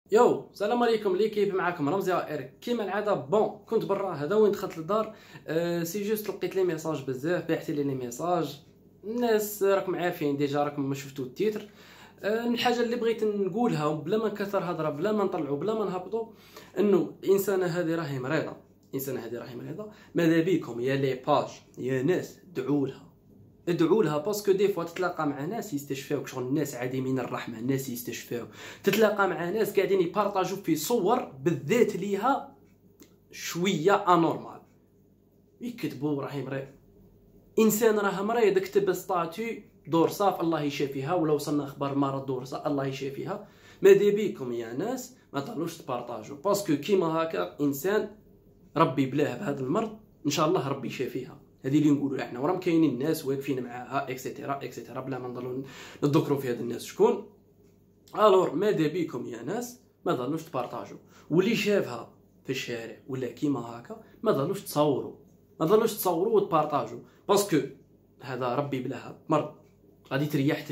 يو السلام عليكم ليكيب، معكم رمزي ار كيما العاده. كنت برا، هذا وين دخلت للدار. سي جوست لقيت لي ميساج بزاف، باعثين لي ميساج الناس راكم عارفين ديجا، راكم ما شفتوا التيتر. الحاجه اللي بغيت نقولها بلا ما نكثر هضره، بلا ما نطلعوا، بلا ما نهبطوا، انه الانسانه هذه راهي مريضه. ماذا بيكم يا لي باج يا ناس، ادعوا لها باسكو دي فوا تتلاقى مع ناس يستشفاوك، شغل الناس عديمين الرحمه، الناس يستشفاو. تتلاقى مع ناس قاعدين يبارطاجوا في صور بالذات ليها شويه انورمال، يكتبوا راهي مريض. انسان راه مريض، اكتب ستاتي دور صاف الله يشافيها، ولا وصلنا اخبار مرض دور صاف الله يشافيها. ماذا بيكم يا ناس ما تضلوش تبارطاجوا، باسكو كيما هكا انسان ربي بلاه بهذا المرض، ان شاء الله ربي يشافيها. هذه اللي نقولوا احنا، وراهم كاينين الناس واقفين معاها اكسيتيرا بلا ما نضلوا نذكروا في هاد الناس شكون. الور ماذا بيكم يا ناس ما ضلوش تبارطاجوا، واللي شافها في الشارع ولا كيما هكا ما ضلوش تصوروا وتبارطاجوا، باسكو هذا ربي بلاها مرض. غادي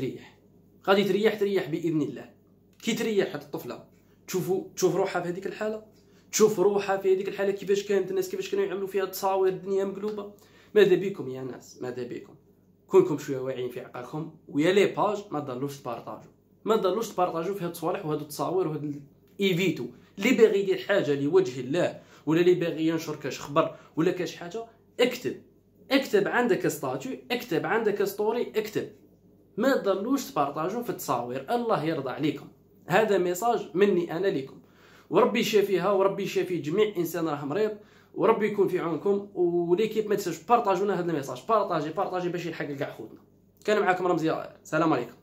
تريح باذن الله. كي تريح هاد الطفله تشوف روحها في هذيك الحاله، كيفاش كانت الناس، كيفاش كانوا يعملوا فيها تصاوير، الدنيا مقلوبه. ماذا بكم يا ناس، ماذا بكم كونكم شويه واعيين في عقلكم، ويا لي باج ما تضلوش تبارطاجوا في هاد الصوالح وهاد التصاوير وهاد ايفيتو. اللي باغي يدير حاجه لوجه الله، ولا اللي باغي ينشر كاش خبر ولا كاش حاجه، اكتب عندك ستاتيو، اكتب عندك ستوري، اكتب. ما تضلوش تبارطاجوا في التصاوير، الله يرضى عليكم. هذا ميساج مني انا لكم، وربي يشافيها وربي يشافي جميع انسان راه مريض، وربي يكون في عونكم. وليكيب ما تنساوش بارطاجونا هذا الميساج، بارطاجي باش يلحق كاع خوتنا. كان معكم رمزي، سلام عليكم.